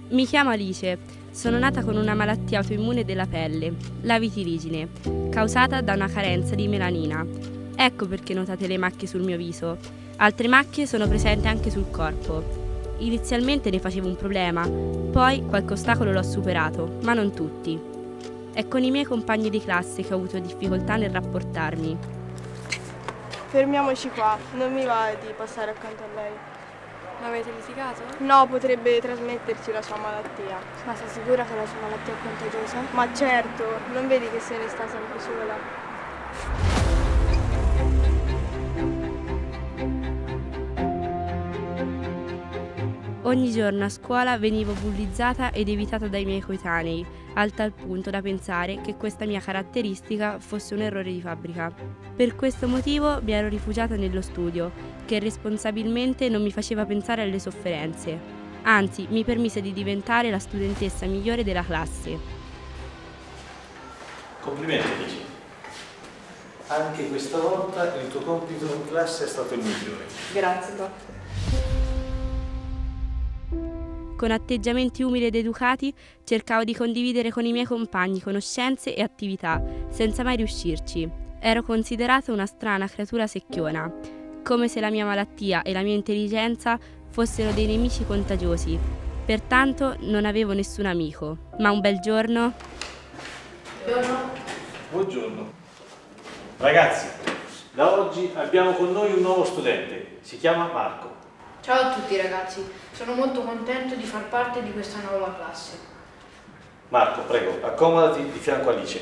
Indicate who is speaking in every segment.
Speaker 1: Mi chiamo Alice, sono nata con una malattia autoimmune della pelle, la vitiligine, causata da una carenza di melanina. Ecco perché notate le macchie sul mio viso. Altre macchie sono presenti anche sul corpo. Inizialmente ne facevo un problema, poi qualche ostacolo l'ho superato, ma non tutti. È con i miei compagni di classe che ho avuto difficoltà nel rapportarmi.
Speaker 2: Fermiamoci qua, non mi va di passare accanto a lei.
Speaker 3: Ma avete litigato?
Speaker 2: No, potrebbe trasmetterci la sua malattia.
Speaker 3: Ma sei sicura che la sua malattia è contagiosa?
Speaker 2: Ma certo, non vedi che se ne sta sempre sola?
Speaker 1: Ogni giorno a scuola venivo bullizzata ed evitata dai miei coetanei, al tal punto da pensare che questa mia caratteristica fosse un errore di fabbrica. Per questo motivo mi ero rifugiata nello studio, che responsabilmente non mi faceva pensare alle sofferenze. Anzi, mi permise di diventare la studentessa migliore della classe.
Speaker 4: Complimenti, Alice. Anche questa volta il tuo compito in classe è stato il migliore.
Speaker 2: Grazie, prof.
Speaker 1: Con atteggiamenti umili ed educati cercavo di condividere con i miei compagni conoscenze e attività, senza mai riuscirci. Ero considerata una strana creatura secchiona, come se la mia malattia e la mia intelligenza fossero dei nemici contagiosi. Pertanto non avevo nessun amico. Ma un bel giorno...
Speaker 4: Buongiorno. Ragazzi, da oggi abbiamo con noi un nuovo studente. Si chiama Marco.
Speaker 5: Ciao a tutti ragazzi, sono molto contento di far parte di questa nuova classe.
Speaker 4: Marco, prego, accomodati di fianco a Alice.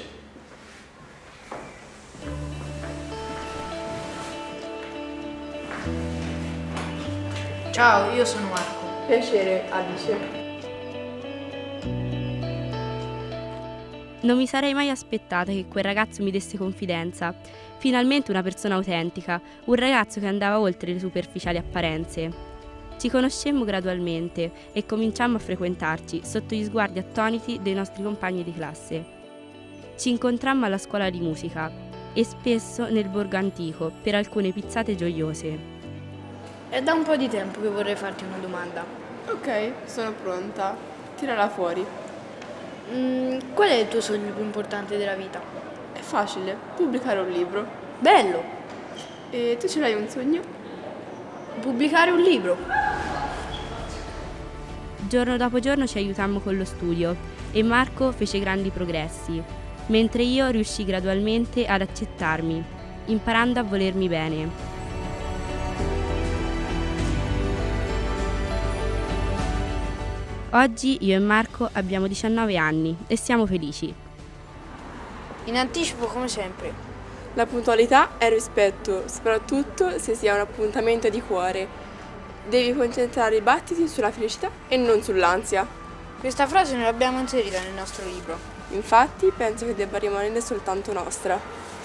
Speaker 5: Ciao, io sono Marco.
Speaker 2: Piacere, Alice.
Speaker 1: Non mi sarei mai aspettata che quel ragazzo mi desse confidenza. Finalmente una persona autentica, un ragazzo che andava oltre le superficiali apparenze. Ci conoscemmo gradualmente e cominciammo a frequentarci sotto gli sguardi attoniti dei nostri compagni di classe. Ci incontrammo alla scuola di musica e spesso nel borgo antico per alcune pizzate gioiose.
Speaker 5: È da un po' di tempo che vorrei farti una domanda.
Speaker 2: Ok, sono pronta. Tirala fuori.
Speaker 5: Qual è il tuo sogno più importante della vita?
Speaker 2: È facile, pubblicare un libro.
Speaker 5: Bello!
Speaker 2: E tu ce l'hai un sogno?
Speaker 5: Pubblicare un libro.
Speaker 1: Giorno dopo giorno ci aiutammo con lo studio e Marco fece grandi progressi, mentre io riuscii gradualmente ad accettarmi, imparando a volermi bene. Oggi io e Marco abbiamo 19 anni e siamo felici.
Speaker 5: In anticipo come sempre.
Speaker 2: La puntualità è rispetto, soprattutto se si ha un appuntamento di cuore. Devi concentrare i battiti sulla felicità e non sull'ansia.
Speaker 5: Questa frase noi l'abbiamo inserita nel nostro libro.
Speaker 2: Infatti, penso che debba rimanere soltanto nostra.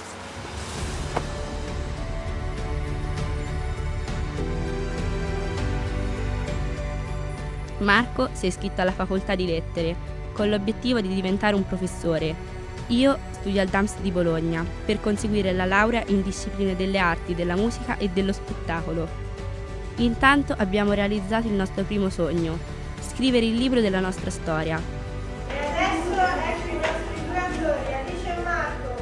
Speaker 1: Marco si è iscritto alla facoltà di lettere con l'obiettivo di diventare un professore. Io studio al DAMS di Bologna per conseguire la laurea in discipline delle arti, della musica e dello spettacolo. Intanto abbiamo realizzato il nostro primo sogno, scrivere il libro della nostra storia.
Speaker 6: E adesso ecco i nostri due attori, Alice e Marco.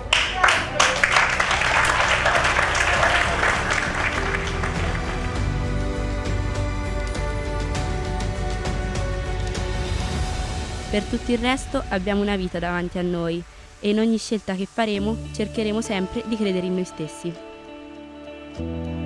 Speaker 1: Per tutto il resto abbiamo una vita davanti a noi e in ogni scelta che faremo cercheremo sempre di credere in noi stessi.